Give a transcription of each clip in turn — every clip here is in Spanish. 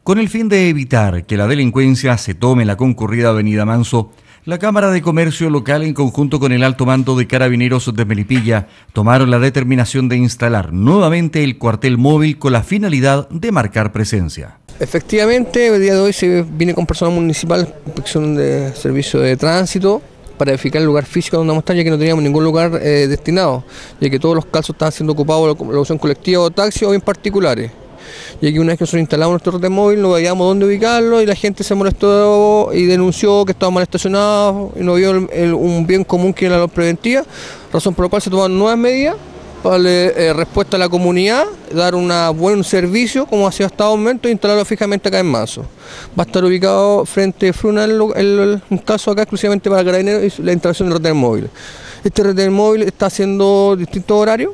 Con el fin de evitar que la delincuencia se tome la concurrida avenida Manso, la Cámara de Comercio local, en conjunto con el alto mando de Carabineros de Melipilla, tomaron la determinación de instalar nuevamente el cuartel móvil con la finalidad de marcar presencia. Efectivamente, el día de hoy se viene con personal municipal, inspección de servicio de tránsito, para verificar el lugar físico donde vamos a estar, ya que no teníamos ningún lugar destinado, ya que todos los casos estaban siendo ocupados por la opción colectiva o taxi o bien particulares. Y aquí una vez que nosotros instalamos nuestro red móvil, no veíamos dónde ubicarlo y la gente se molestó y denunció que estaba mal estacionado y no vio un bien común que era la preventiva, razón por la cual se tomaron nuevas medidas para darle respuesta a la comunidad, dar un buen servicio como ha sido hasta el momento e instalarlo fijamente acá en Manso. Va a estar ubicado frente a Fruna, un caso acá exclusivamente para Carabineros y la instalación del red móvil. Este red móvil está haciendo distintos horarios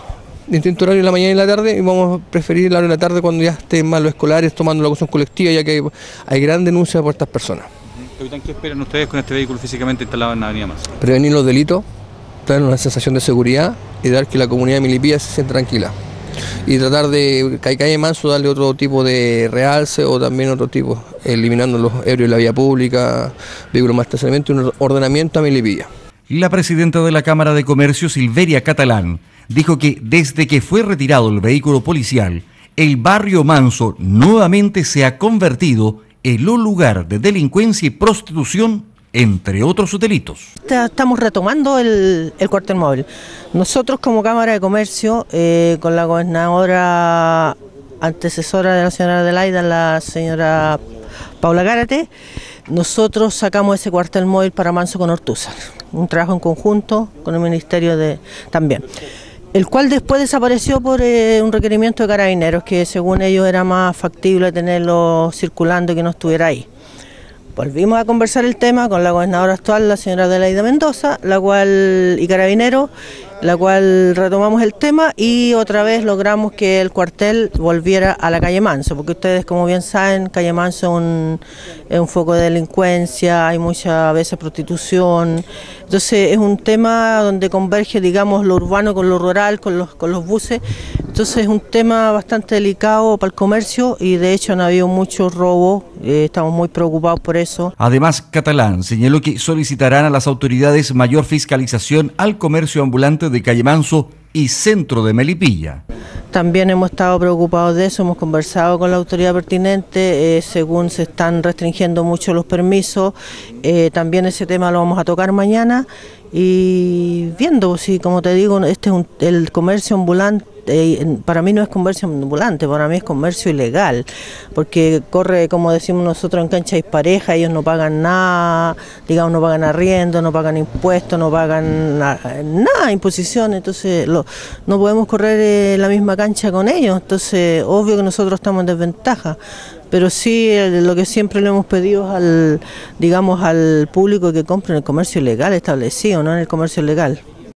en la mañana y en la tarde, y vamos a preferir la hora de la tarde cuando ya estén más los escolares tomando la locución colectiva, ya que hay gran denuncia por estas personas. Capitán, ¿qué esperan ustedes con este vehículo físicamente instalado en la avenida Manso? Prevenir los delitos, traer una sensación de seguridad y dar que la comunidad de Melipilla se sienta tranquila. Y tratar de calle Manso darle otro tipo de realce o también otro tipo, eliminando los ebrios de la vía pública, vehículos más estacionamiento y un ordenamiento a Melipilla. La presidenta de la Cámara de Comercio, Silveria Catalán, dijo que desde que fue retirado el vehículo policial, el barrio Manso nuevamente se ha convertido en un lugar de delincuencia y prostitución, entre otros delitos. Estamos retomando el cuartel móvil. Nosotros como Cámara de Comercio, con la gobernadora antecesora de la señora Adelaida, la señora Paula Gárate, nosotros sacamos ese cuartel móvil para Manso con Ortúzar. Un trabajo en conjunto con el Ministerio también. El cual después desapareció por un requerimiento de Carabineros, que según ellos era más factible tenerlo circulando y que no estuviera ahí. Volvimos a conversar el tema con la gobernadora actual, la señora Adelaida Mendoza, y Carabineros, la cual retomamos el tema y otra vez logramos que el cuartel volviera a la calle Manso, porque ustedes, como bien saben, calle Manso es un foco de delincuencia, hay muchas veces prostitución, entonces es un tema donde converge, digamos, lo urbano con lo rural, con los buses, entonces es un tema bastante delicado para el comercio y de hecho han habido muchos robos, estamos muy preocupados por eso. Además, Catalán señaló que solicitarán a las autoridades mayor fiscalización al comercio ambulante de calle Manso y centro de Melipilla. También hemos estado preocupados de eso, hemos conversado con la autoridad pertinente, según se están restringiendo mucho los permisos, también ese tema lo vamos a tocar mañana y viendo, si como te digo, el comercio ambulante, para mí no es comercio ambulante, para mí es comercio ilegal, porque corre, como decimos nosotros, en cancha dispareja, ellos no pagan nada, digamos, no pagan arriendo, no pagan impuestos, no pagan nada, imposiciones, entonces no podemos correr la misma cancha con ellos, entonces obvio que nosotros estamos en desventaja. Pero sí, lo que siempre le hemos pedido al público, que compre en el comercio legal establecido, no en el comercio ilegal.